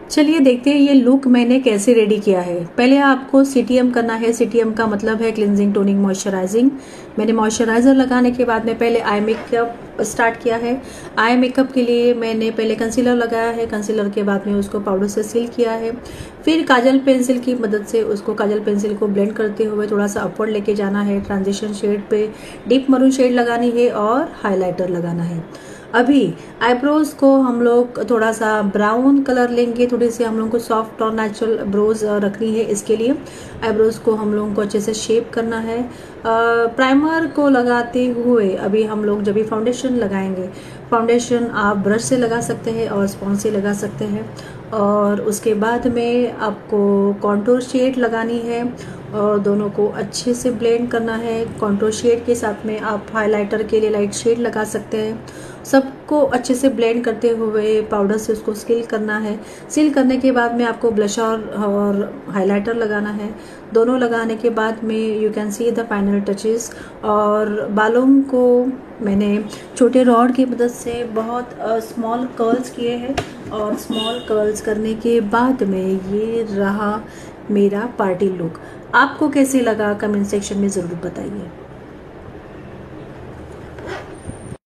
चलिए देखते हैं ये लुक मैंने कैसे रेडी किया है। पहले आपको सीटीएम करना है। सीटीएम का मतलब है क्लिनजिंग, टोनिंग, मॉइस्चराइजिंग। मैंने मॉइस्चराइजर लगाने के बाद में पहले आई मेकअप स्टार्ट किया है। आई मेकअप के लिए मैंने पहले कंसीलर लगाया है। कंसीलर के बाद में उसको पाउडर से सील किया है। फिर काजल पेंसिल की मदद से उसको काजल पेंसिल को ब्लेंड करते हुए थोड़ा सा अपवर्ड लेके जाना है। ट्रांजिशन शेड पे डीप मरून शेड लगानी है और हाईलाइटर लगाना है। अभी आईब्रोज को हम लोग थोड़ा सा ब्राउन कलर लेंगे। थोड़ी सी हम लोग को सॉफ्ट और नेचुरल ब्रोज रखनी है। इसके लिए आईब्रोज को हम लोगों को अच्छे से शेप करना है। प्राइमर को लगाते हुए अभी हम लोग जब भी फाउंडेशन लगाएंगे, फाउंडेशन आप ब्रश से लगा सकते हैं और स्पॉन्ज से लगा सकते हैं। और उसके बाद में आपको कॉन्टूर शेड लगानी है और दोनों को अच्छे से ब्लेंड करना है। कॉन्टूर शेड के साथ में आप हाइलाइटर के लिए लाइट शेड लगा सकते हैं। सबको अच्छे से ब्लेंड करते हुए पाउडर से उसको सील करना है। सील करने के बाद में आपको ब्लशर और हाइलाइटर लगाना है। दोनों लगाने के बाद में you can see the final touches. और बालों को मैंने छोटे रॉड की मदद से बहुत स्मॉल कर्ल्स किए हैं। और स्मॉल कर्ल्स करने के बाद में ये रहा मेरा पार्टी लुक। आपको कैसे लगा कमेंट सेक्शन में ज़रूर बताइए।